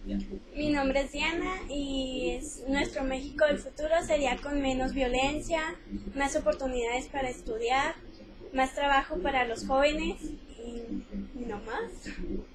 Mi nombre es Diana y nuestro México del futuro sería con menos violencia, más oportunidades para estudiar, más trabajo para los jóvenes y no más.